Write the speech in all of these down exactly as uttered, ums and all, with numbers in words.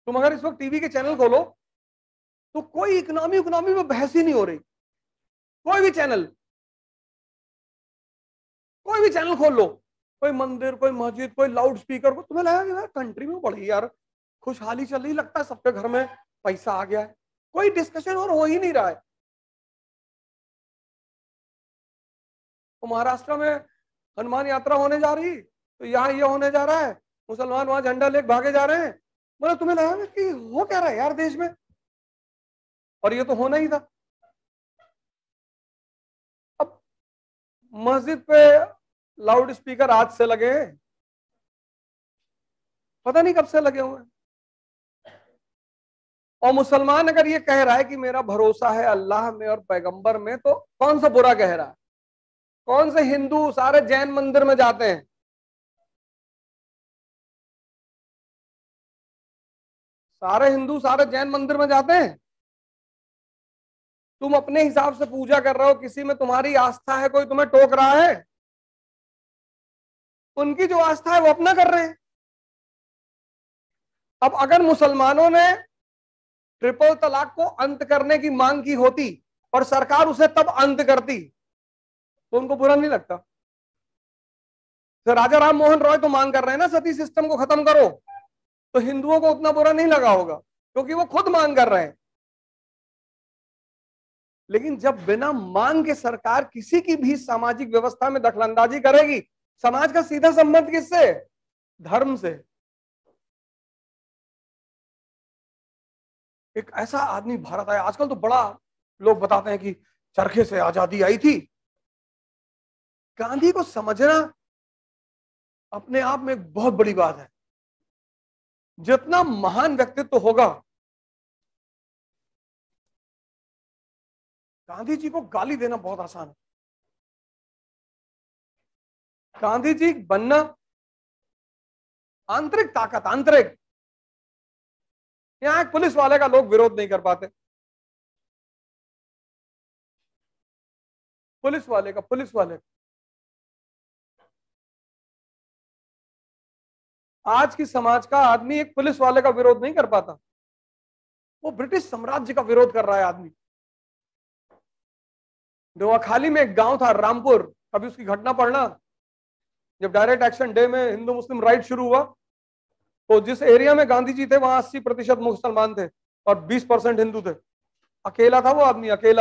तुम अगर इस वक्त टीवी के चैनल खोलो तो कोई इकोनॉमी इकोनॉमी में बहस ही नहीं हो रही। कोई भी चैनल, कोई भी चैनल खोल लो, कोई मंदिर, कोई मस्जिद, कोई लाउड स्पीकर, को तुम्हें लगा यार कंट्री में बड़ी यार खुशहाली चल रही, लगता है सबके घर में पैसा आ गया है। कोई डिस्कशन और हो ही नहीं रहा है। तो महाराष्ट्र में हनुमान यात्रा होने जा रही, तो यहाँ ये होने जा रहा है, मुसलमान वहां झंडा लेके भागे जा रहे हैं। मतलब तुम्हें लगा कि हो क्या रहा है यार देश में, और ये तो होना ही था। अब मस्जिद पे लाउड स्पीकर आज से लगे हैं, पता नहीं कब से लगे हुए हैं। और मुसलमान अगर ये कह रहा है कि मेरा भरोसा है अल्लाह में और पैगंबर में, तो कौन सा बुरा कह रहा है? कौन से हिंदू सारे जैन मंदिर में जाते हैं? सारे हिंदू सारे जैन मंदिर में जाते हैं। तुम अपने हिसाब से पूजा कर रहे हो, किसी में तुम्हारी आस्था है, कोई तुम्हें टोक रहा है? उनकी जो आस्था है वो अपना कर रहे हैं। अब अगर मुसलमानों ने ट्रिपल तलाक को अंत करने की मांग की होती और सरकार उसे तब अंत करती तो उनको बुरा नहीं लगता। तो राजा राम मोहन रॉय तो मांग कर रहे हैं ना सती सिस्टम को खत्म करो, तो हिंदुओं को उतना बुरा नहीं लगा होगा क्योंकि वो खुद मांग कर रहे हैं। लेकिन जब बिना मांग के सरकार किसी की भी सामाजिक व्यवस्था में दखलंदाजी करेगी, समाज का सीधा संबंध किससे? धर्म से। एक ऐसा आदमी भारत आया, आजकल तो बड़ा लोग बताते हैं कि चरखे से आजादी आई थी। गांधी को समझना अपने आप में एक बहुत बड़ी बात है। जितना महान व्यक्तित्व तो होगा, गांधी जी को गाली देना बहुत आसान है। गांधी जी बनना आंतरिक ताकत, आंतरिक। यहां एक पुलिस वाले का लोग विरोध नहीं कर पाते। पुलिस वाले का पुलिस वाले आज की समाज का आदमी एक पुलिस वाले का विरोध नहीं कर पाता। वो ब्रिटिश साम्राज्य का विरोध कर रहा है आदमी। नोआखाली में एक गांव था रामपुर, कभी उसकी घटना पढ़ना। जब डायरेक्ट एक्शन डे में हिंदू मुस्लिम राइट शुरू हुआ, तो जिस एरिया में गांधी जी थे वहां अस्सी प्रतिशत मुसलमान थे और बीस परसेंट हिंदू थे। अकेला था वो आदमी, अकेला।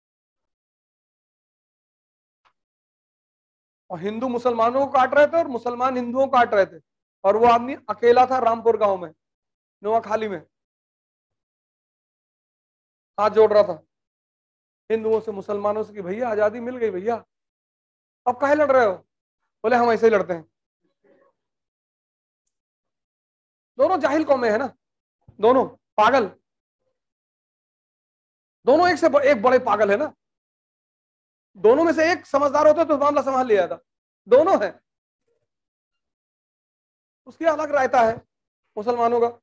और हिंदू मुसलमानों को काट रहे थे और मुसलमान हिंदुओं को काट रहे थे, और वो आदमी अकेला था रामपुर गांव में, नोआखाली में, हाथ जोड़ रहा था हिंदुओं से, मुसलमानों से कि भैया आजादी मिल गई भैया, अब काहे लड़ रहे हो? बोले हम ऐसे ही लड़ते हैं। दोनों जाहिल कौमें है ना, दोनों पागल, दोनों एक से ब, एक बड़े पागल है ना। दोनों में से एक समझदार होता तो मामला संभाल लिया था। दोनों है, उसकी अलग रायता है मुसलमानों का।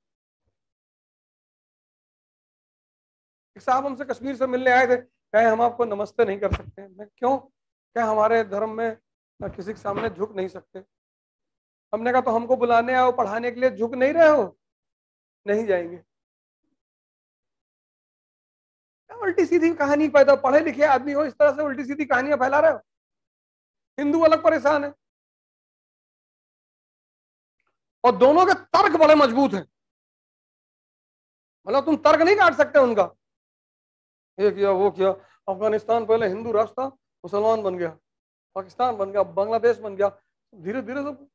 एक साहब हमसे कश्मीर से मिलने आए थे, कहे हम आपको नमस्ते नहीं कर सकते। मैं क्यों? क्या हमारे धर्म में किसी के सामने झुक नहीं सकते? हमने कहा तो हमको बुलाने आओ पढ़ाने के लिए झुक नहीं रहे हो? नहीं जाएंगे। उल्टी सीधी कहानी पैदा, पढ़े लिखे आदमी हो, इस तरह से उल्टी सीधी कहानियां फैला रहे हो। हिंदू अलग परेशान है, और दोनों के तर्क बड़े मजबूत हैं। मतलब तुम तर्क नहीं काट सकते उनका। ये किया वो किया, अफगानिस्तान पहले हिंदू राष्ट्र था, मुसलमान बन गया, पाकिस्तान बन गया, बांग्लादेश बन गया, धीरे धीरे सब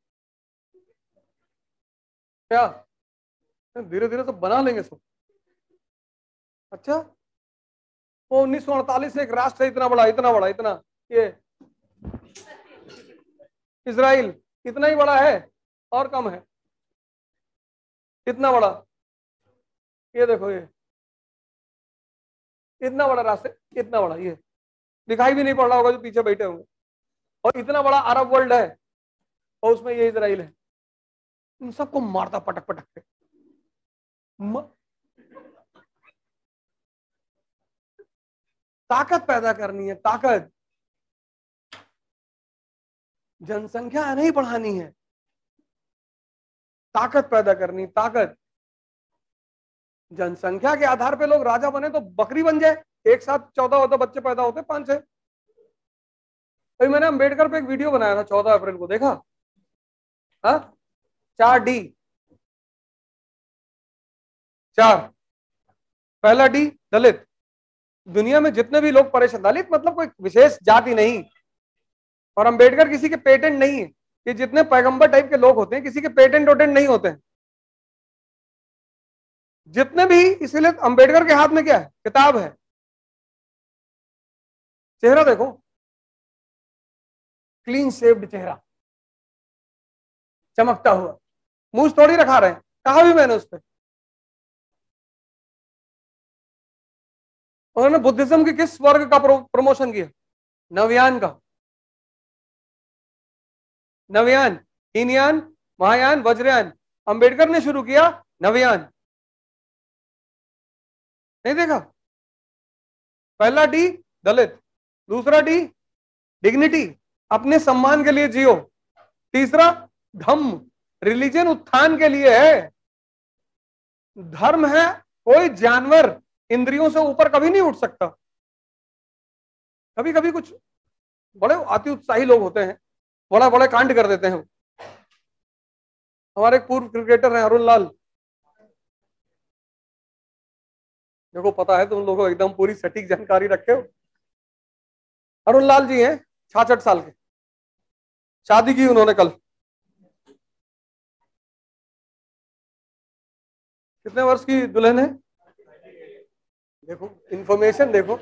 क्या, धीरे धीरे सब बना लेंगे सब। अच्छा, वो उन्नीस सौ अड़तालीस से एक राष्ट्र है, इतना बड़ा इतना बड़ा इतना, ये इजराइल, इतना ही बड़ा है और कम है, इतना बड़ा। ये देखो, ये इतना बड़ा राष्ट्र, इतना बड़ा, ये दिखाई भी नहीं पड़ रहा होगा जो पीछे बैठे होंगे। और इतना बड़ा अरब वर्ल्ड है, और उसमें ये इजराइल है। इन सबको मारता पटक पटक के। म... ताकत पैदा करनी है, ताकत। जनसंख्या नहीं बढ़ानी है, ताकत पैदा करनी, ताकत। जनसंख्या के आधार पे लोग राजा बने तो बकरी बन जाए, एक साथ चौदह होता बच्चे पैदा होते, पांच छह। अभी मैंने अंबेडकर पे एक वीडियो बनाया था चौदह अप्रैल को, देखा? हाँ, चार डी, चार। पहला डी दलित। दुनिया में जितने भी लोग परेशान, दलित मतलब कोई विशेष जाति नहीं, और अंबेडकर किसी के पेटेंट नहीं है। कि जितने पैगंबर टाइप के लोग होते हैं किसी के पेटेंट वोटेंट नहीं होते हैं जितने भी। इसीलिए अंबेडकर के हाथ में क्या है? किताब है। चेहरा देखो, क्लीन शेव्ड चेहरा, चमकता हुआ, मूछ थोड़ी रखा रहे हैं, कहा भी मैंने उस पर। उन्होंने बुद्धिज्म के किस वर्ग का प्रमोशन किया? नवयान का। नवयान, हीनयान, महायान, वज्रयान। अंबेडकर ने शुरू किया नवयान। नहीं देखा? पहला डी दलित, दूसरा डी डिग्निटी, अपने सम्मान के लिए जियो। तीसरा धम्म, रिलीजन उत्थान के लिए है। धर्म है, कोई जानवर इंद्रियों से ऊपर कभी नहीं उठ सकता। कभी कभी कुछ बड़े अति उत्साही लोग होते हैं, बड़ा बड़े कांड कर देते हैं। हमारे एक पूर्व क्रिकेटर हैं अरुण लाल, देखो पता है तुम लोगों को, एकदम पूरी सटीक जानकारी रखे हो। अरुण लाल जी हैं छियासठ साल के, शादी की उन्होंने कल। कितने वर्ष की दुल्हन है? देखो इंफॉर्मेशन देखो।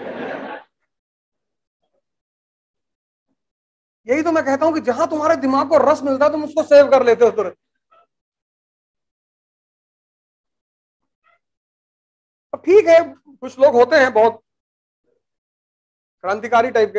यही तो मैं कहता हूं कि जहां तुम्हारे दिमाग को रस मिलता है तुम उसको सेव कर लेते हो तुरंत। ठीक है, कुछ लोग होते हैं बहुत क्रांतिकारी टाइप के।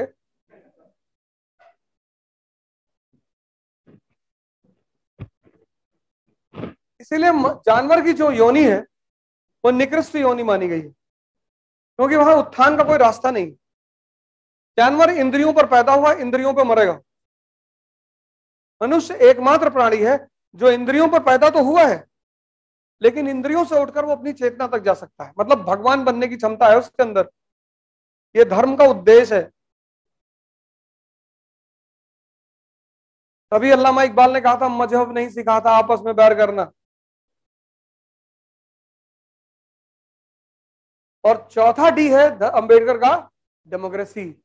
इसीलिए जानवर की जो योनि है वो निकृष्ट योनि मानी गई है, क्योंकि वहां उत्थान का कोई रास्ता नहीं। जानवर इंद्रियों पर पैदा हुआ, इंद्रियों पर मरेगा। मनुष्य एकमात्र प्राणी है जो इंद्रियों पर पैदा तो हुआ है, लेकिन इंद्रियों से उठकर वो अपनी चेतना तक जा सकता है। मतलब भगवान बनने की क्षमता है उसके अंदर। ये धर्म का उद्देश्य है। तभी अल्लामा इकबाल ने कहा था मजहब नहीं सिखाता आपस में बैर करना। और चौथा डी है अंबेडकर का, डेमोक्रेसी।